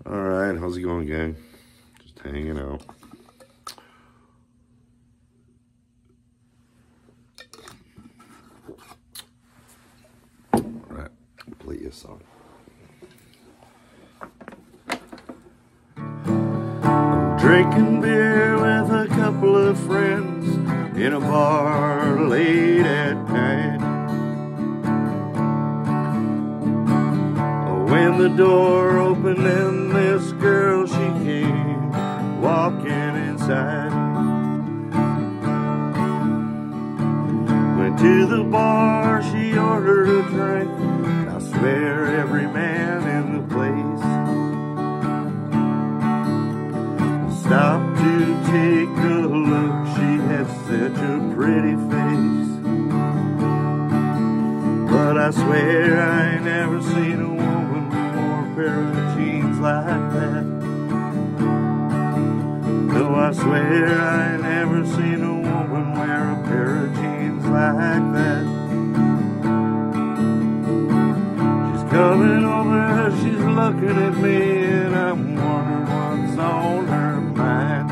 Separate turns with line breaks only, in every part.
All right, how's it going, gang? Just hanging out. All right, I'll play you a song. I'm drinking beer with a couple of friends in a bar late at night. When the door opened and this girl, she came walking inside. Went to the bar, she ordered a drink. I swear every man in the place stopped to take a look. She had such a pretty face. But I swear I ain't never seen a woman wear a pair of jeans like that. No, I swear I ain't never seen a woman wear a pair of jeans like that. She's coming over, she's looking at me, and I'm wondering what's on her mind.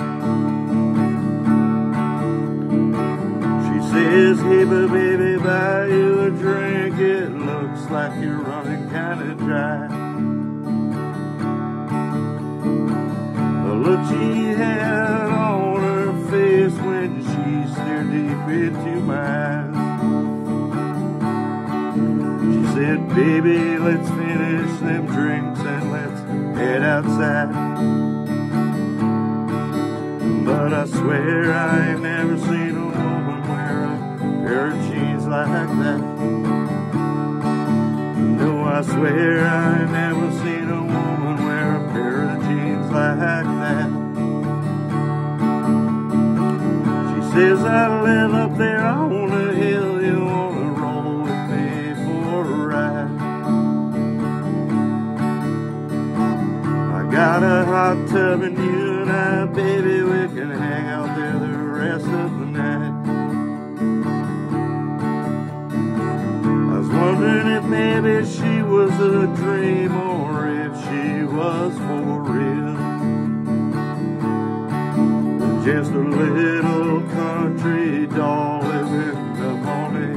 She says, hey, but baby, buy you a drink, it looks like you're running kinda dry. The look she had on her face when she stared deep into my eyes. She said, baby, let's finish them drinks and let's head outside. But I swear I ain't never seen a woman wear a pair of jeans like that. No, I swear I ain't never seen a woman wear a pair of jeans like that. She says, I live up there on the hill, you wanna roll with me for a ride? I got a hot tub and you and I, baby, we can hang out there the rest of the night. I was wondering if maybe she was a dream or if she was for real. Just a little country doll living up on a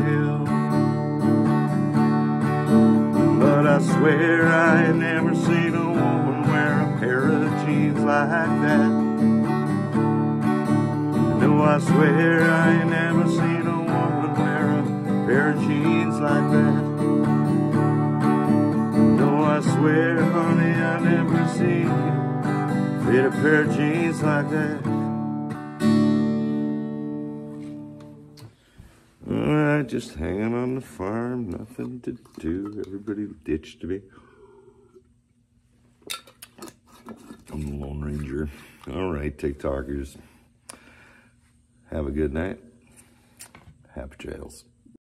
hill. But I swear I ain't never seen a woman wear a pair of jeans like that. No, I swear I ain't never seen a woman wear a pair of jeans like that. No, I swear, honey, I never seen you fit a pair of jeans like that. Alright, just hanging on the farm, nothing to do. Everybody ditched me. I'm the Lone Ranger. Alright, TikTokers. Have a good night. Happy trails.